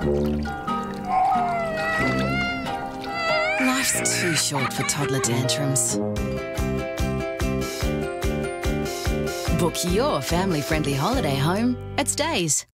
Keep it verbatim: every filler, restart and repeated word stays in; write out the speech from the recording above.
Life's too short for toddler tantrums. Book your family-friendly holiday home at Stayz.